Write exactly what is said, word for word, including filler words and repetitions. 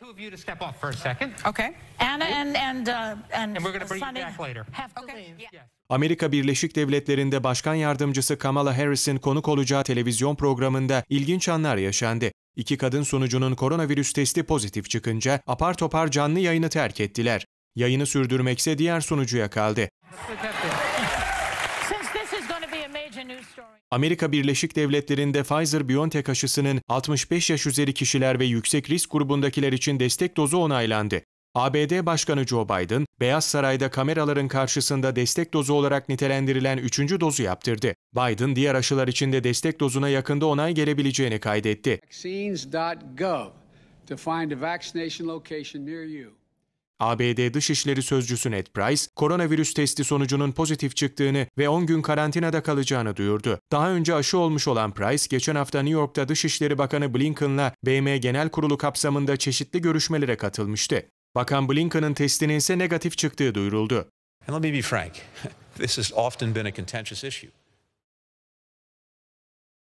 Two of you to step off for a second. Okay. Anna and and uh, and, And we're going to bring you Sunny back later. have to Okay. leave. Yeah. Yes. Amerika Birleşik Devletleri'nde Başkan Yardımcısı Kamala Harris'in konuk olacağı televizyon programında ilginç anlar yaşandı. İki kadın sunucunun koronavirüs testi pozitif çıkınca apar topar canlı yayını terk ettiler. Yayını sürdürmekse diğer sunucuya kaldı. Since this is going to be a major news story. Amerika Birleşik Devletleri'nde Pfizer-BioNTech aşısının altmış beş yaş üzeri kişiler ve yüksek risk grubundakiler için destek dozu onaylandı. A B D Başkanı Joe Biden, Beyaz Saray'da kameraların karşısında destek dozu olarak nitelendirilen üçüncü dozu yaptırdı. Biden, diğer aşılar için de destek dozuna yakında onay gelebileceğini kaydetti. vaccines dot gov to find a vaccination location near you. A B D Dışişleri Sözcüsü Ned Price, koronavirüs testi sonucunun pozitif çıktığını ve on gün karantinada kalacağını duyurdu. Daha önce aşı olmuş olan Price, geçen hafta New York'ta Dışişleri Bakanı Blinken'la B M Genel Kurulu kapsamında çeşitli görüşmelere katılmıştı. Bakan Blinken'ın testinin ise negatif çıktığı duyuruldu. And let me be frank, this has often been a contentious issue.